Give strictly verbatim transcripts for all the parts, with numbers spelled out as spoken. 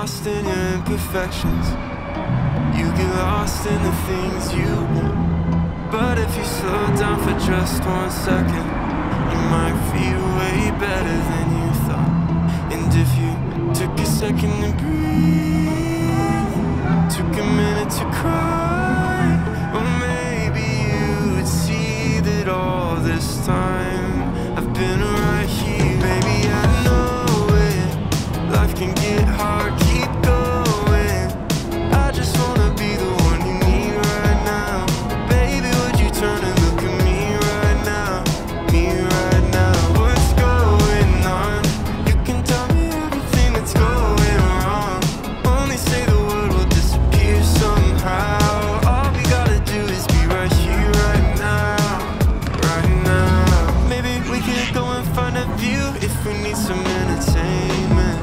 lost in your imperfections. You get lost in the things you want. But if you slow down for just one second, you might feel way better than you thought. And if you took a second to breathe, took a minute to cry, well maybe you'd see that all this time I've been right here. Baby, I know it, life can get hard, keep going. I just wanna be the one you need right now. Baby, would you turn and look at me right now, me right now? What's going on? You can tell me everything that's going wrong. Only say the word will disappear somehow. All we gotta do is be right here, right now, right now. Maybe we could go and find a view if we need some entertainment.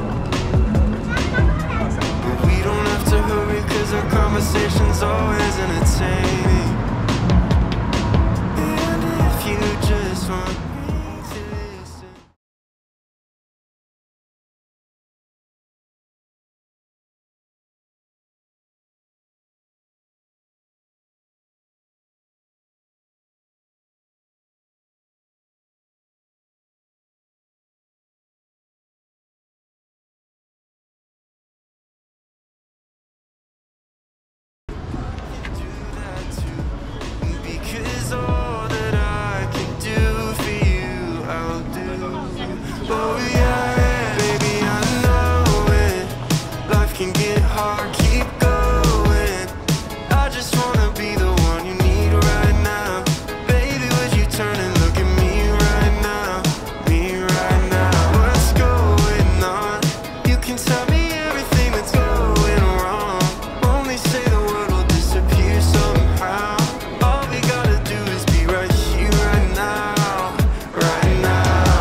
But we don't have to hurry, cause our conversation's always entertaining. And if you just want me to listen. Because all that I can do for you, I'll do. Oh yeah, baby, I know it. Life can get hard, keep going. I just wanna be the one you need right now. Baby, would you turn and look at me right now, me right now? What's going on? You can tell me everything that's going wrong. Only say the word will disappear somehow. All we gotta do is be right here, right now, right now.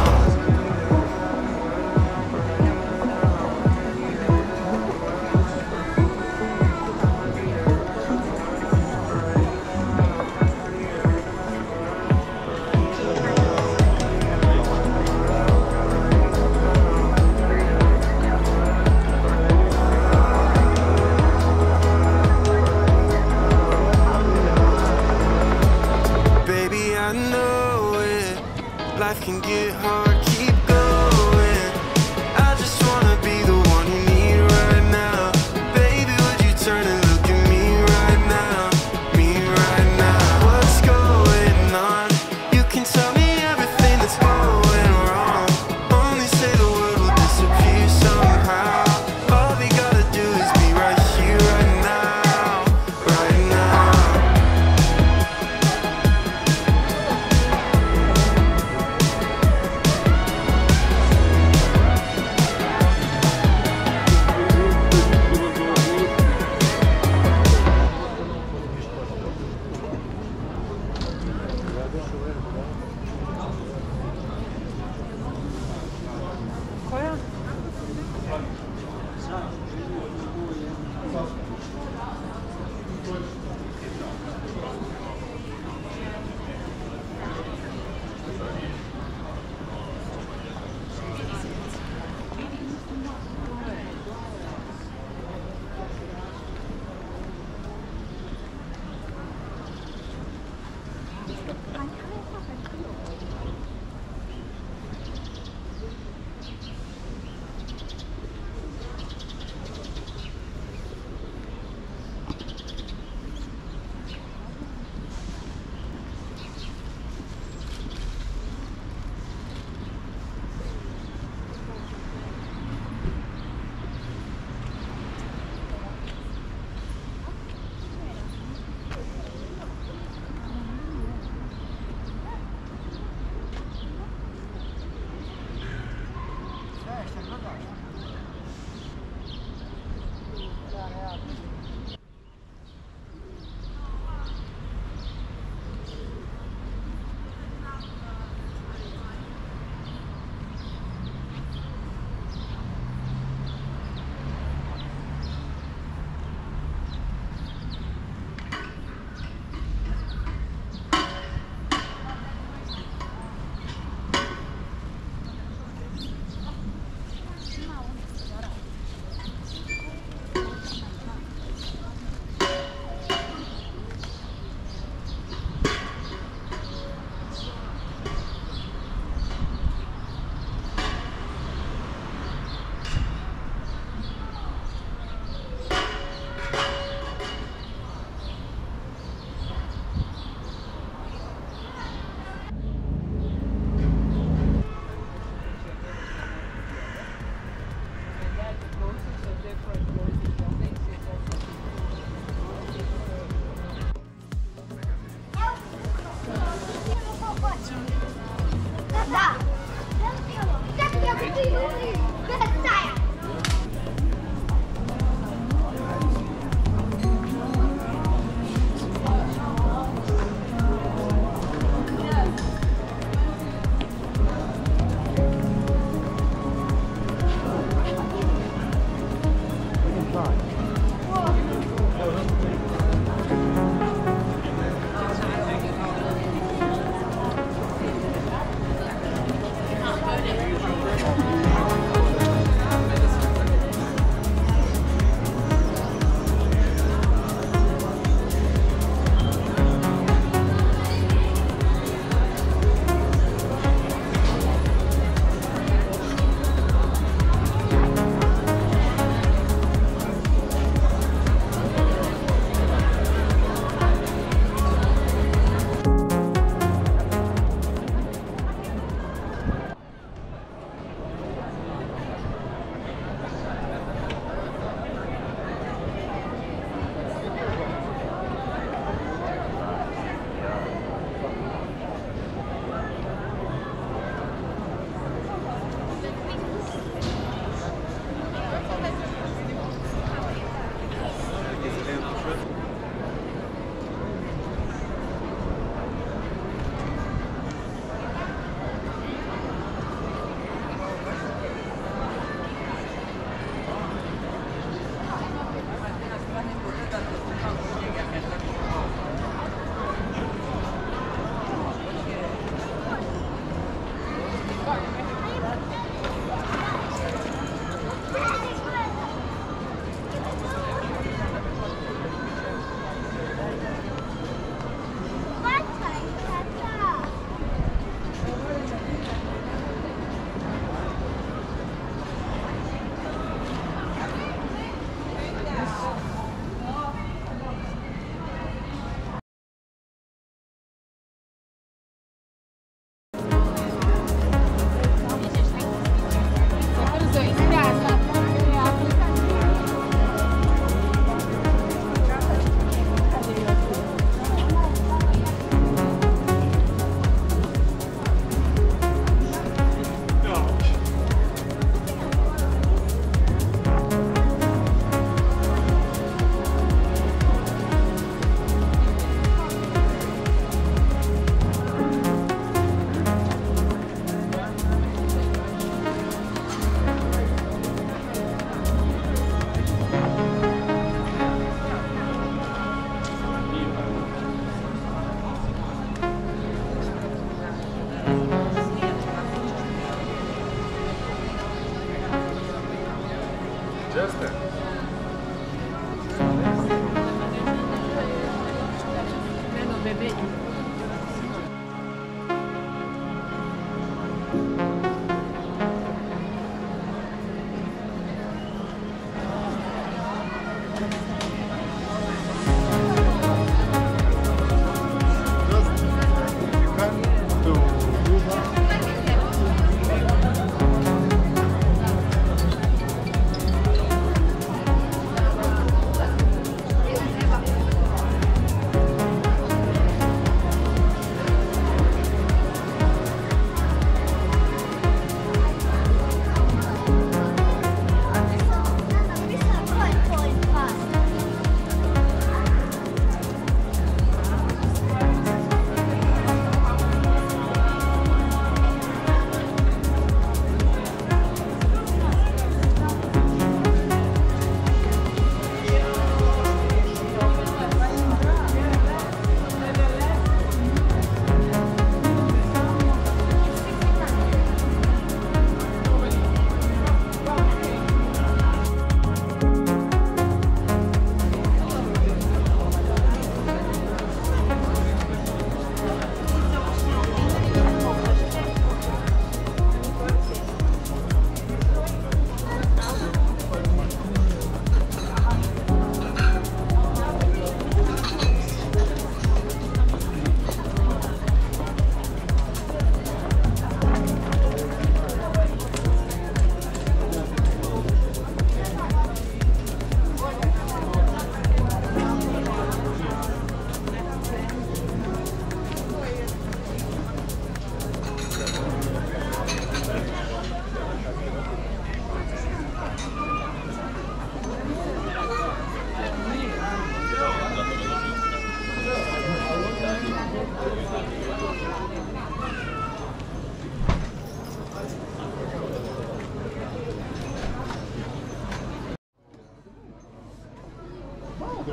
Baby, I know it. Life can get hard, keep going. I just wanna be the one you need right now. Baby, would you turn and look at me right now, me right now? What's going on? You can tell me everything that's going wrong. Only say the word will disappear somehow. All we gotta do is be right here, right now, right now.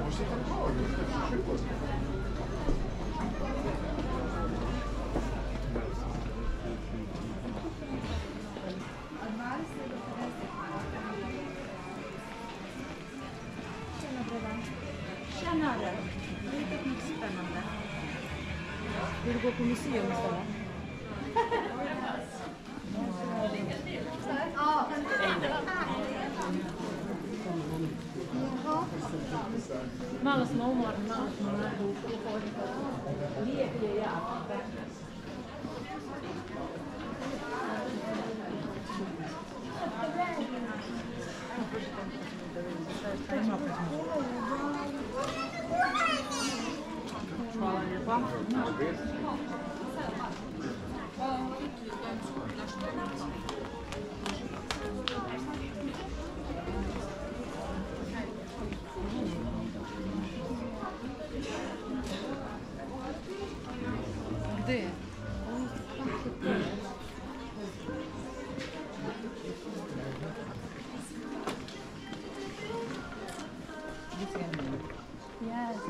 Tjenare! Det är lite spännande. Vill du gå på museum istället? Malo smo umorni, malo smo na duhu. Lijep je jako. Hvala lijepa. Gde je? Yes.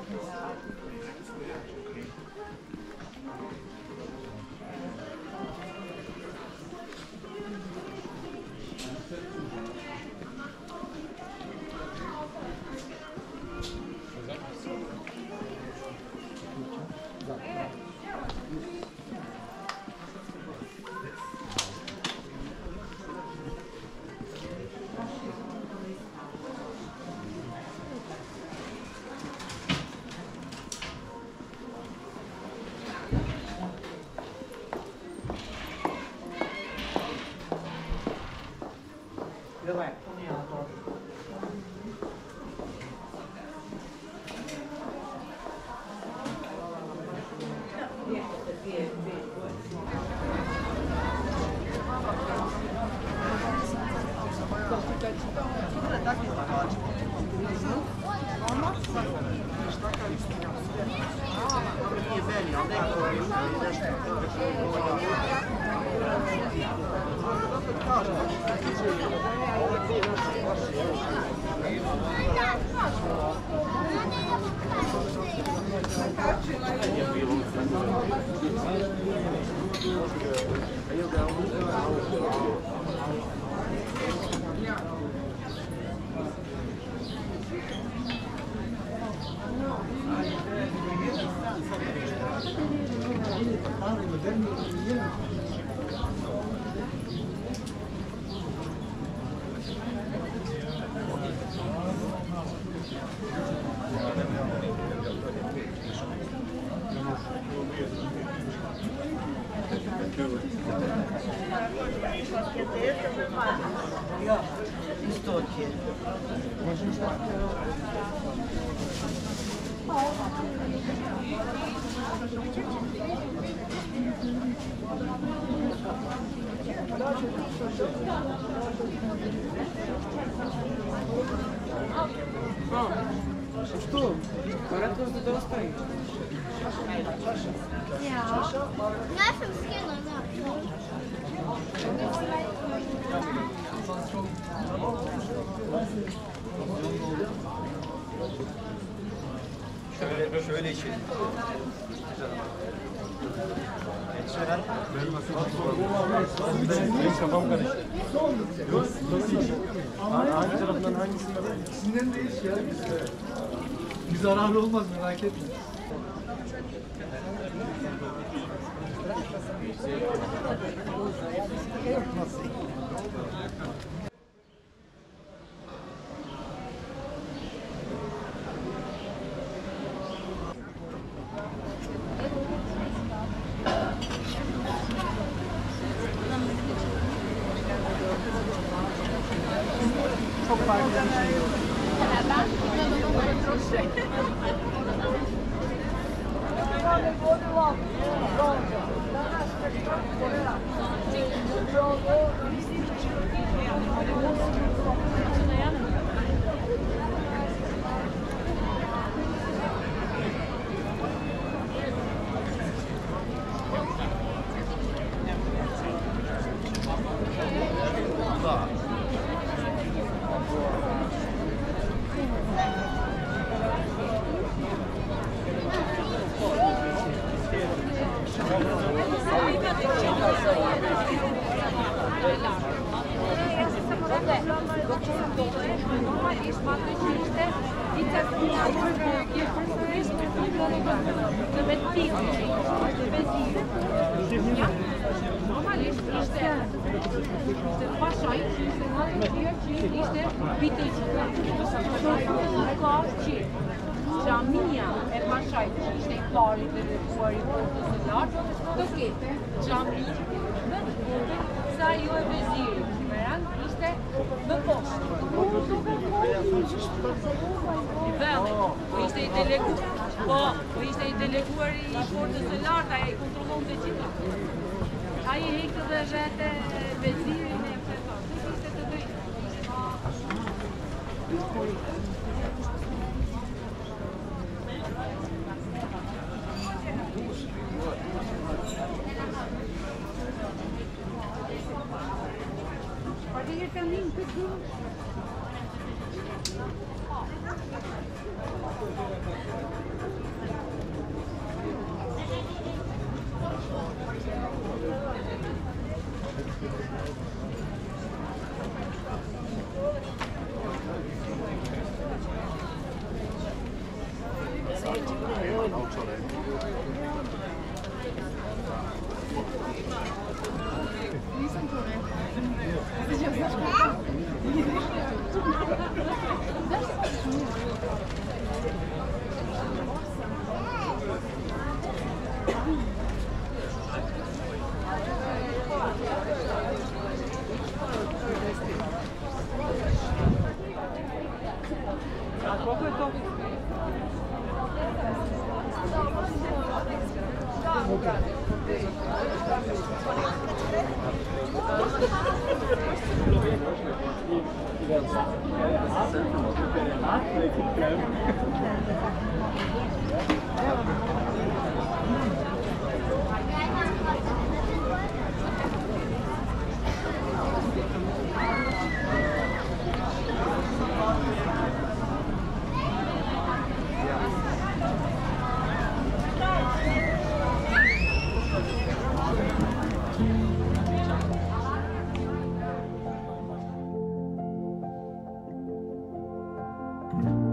Što? Vratno se da ostaje. Ja. Ja sam skino, da. Şöyle, şöyle içelim. Geçeren. Benim kafam karıştı. Hangi tarafından hangisinden? İkisinden de iş ya. Bir zararı olmaz, merak etme. Çok farklı bir şey yok. atë që ishte pizza spinaci që gjithërisht të me të tillë që ishte vezire. Normalisht ishte ishte pashaj, ishte në të tjerë që ishte bitëj që ka që xhamia e pashajt që ishte i pari të rëpuar i portës e lartë, të kete xhami më të vogël sa jo e veziri, që me rand ishte më poshtë. I velli, po ishte i deleguar, po, po ishte i deleguar i portës e lartë, aja i kontrollon të gjitha. Aja i hektë dhe zhete vezirin e fleton, nuk ishte të drejtë. Thank you.